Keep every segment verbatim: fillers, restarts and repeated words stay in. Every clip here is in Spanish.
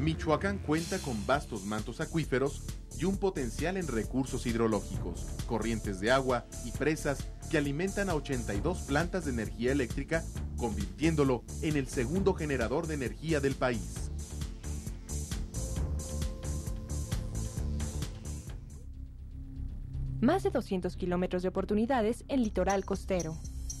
Michoacán cuenta con vastos mantos acuíferos y un potencial en recursos hidrológicos, corrientes de agua y presas que alimentan a ochenta y dos plantas de energía eléctrica, convirtiéndolo en el segundo generador de energía del país. Más de doscientos kilómetros de oportunidades en litoral costero.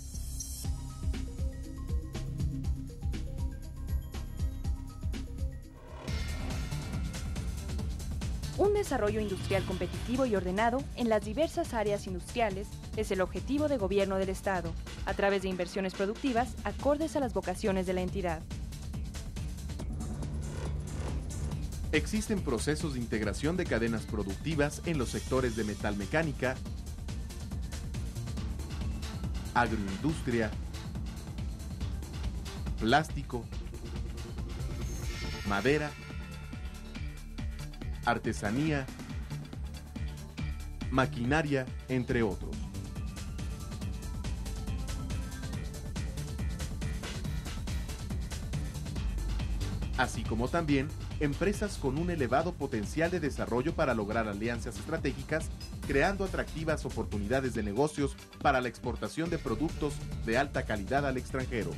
Un desarrollo industrial competitivo y ordenado en las diversas áreas industriales es el objetivo de gobierno del Estado, a través de inversiones productivas acordes a las vocaciones de la entidad. Existen procesos de integración de cadenas productivas en los sectores de metalmecánica, agroindustria, plástico, madera, artesanía, maquinaria, entre otros. Así como también empresas con un elevado potencial de desarrollo para lograr alianzas estratégicas, creando atractivas oportunidades de negocios para la exportación de productos de alta calidad al extranjero.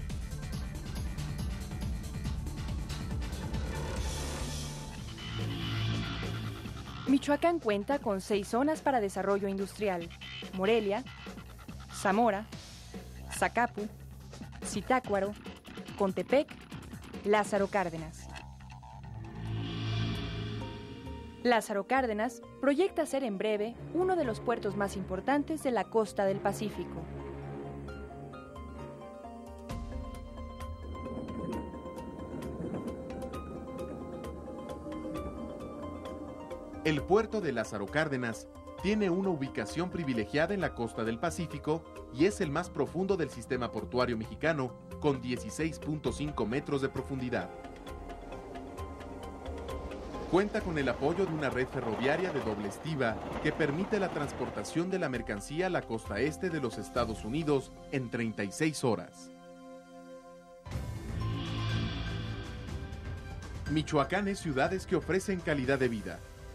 Michoacán cuenta con seis zonas para desarrollo industrial: Morelia, Zamora, Zacapu, Zitácuaro, Contepec, Lázaro Cárdenas. Lázaro Cárdenas proyecta ser en breve uno de los puertos más importantes de la costa del Pacífico. El puerto de Lázaro Cárdenas tiene una ubicación privilegiada en la costa del Pacífico y es el más profundo del sistema portuario mexicano, con dieciséis punto cinco metros de profundidad. Cuenta con el apoyo de una red ferroviaria de doble estiva que permite la transportación de la mercancía a la costa este de los Estados Unidos en treinta y seis horas. Michoacán es ciudades que ofrecen calidad de vida.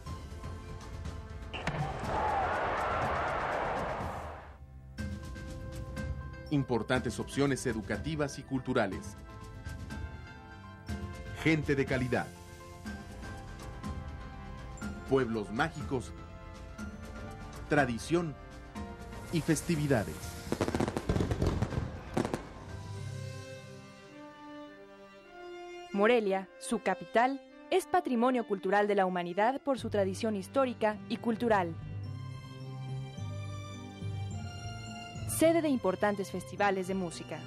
Importantes opciones educativas y culturales. Gente de calidad. Pueblos mágicos. Tradición y festividades. Morelia, su capital, es patrimonio cultural de la humanidad por su tradición histórica y cultural. Sede de importantes festivales de música.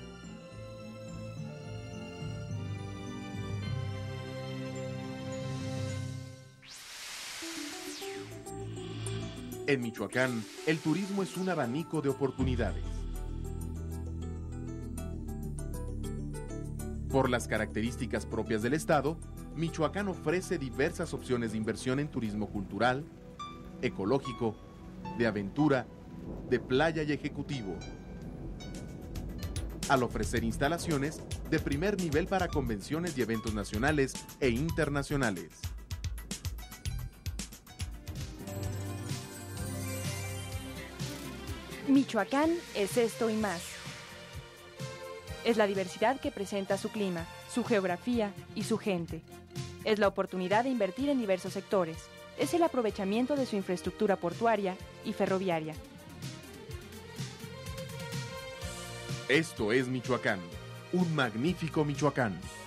En Michoacán, el turismo es un abanico de oportunidades. Por las características propias del estado, Michoacán ofrece diversas opciones de inversión en turismo cultural, ecológico, de aventura, de playa y ejecutivo, al ofrecer instalaciones de primer nivel para convenciones y eventos nacionales e internacionales. Michoacán es esto y más. Es la diversidad que presenta su clima, su geografía y su gente. Es la oportunidad de invertir en diversos sectores. Es el aprovechamiento de su infraestructura portuaria y ferroviaria. Esto es Michoacán, un magnífico Michoacán.